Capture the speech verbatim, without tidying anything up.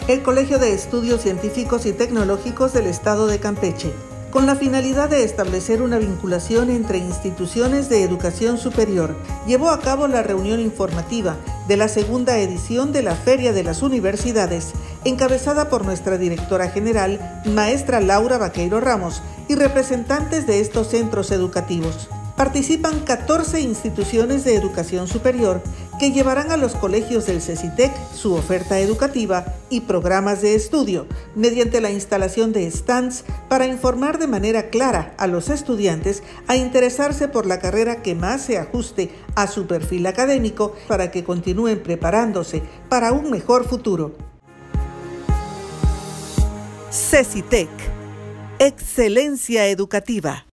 el Colegio de Estudios Científicos y Tecnológicos del Estado de Campeche, con la finalidad de establecer una vinculación entre instituciones de educación superior, llevó a cabo la reunión informativa de la segunda edición de la Feria de las Universidades, encabezada por nuestra directora general, maestra Laura Vaqueiro Ramos, y representantes de estos centros educativos. Participan catorce instituciones de educación superior que llevarán a los colegios del CECITEC su oferta educativa y programas de estudio mediante la instalación de stands para informar de manera clara a los estudiantes a interesarse por la carrera que más se ajuste a su perfil académico para que continúen preparándose para un mejor futuro. CECITEC, excelencia educativa.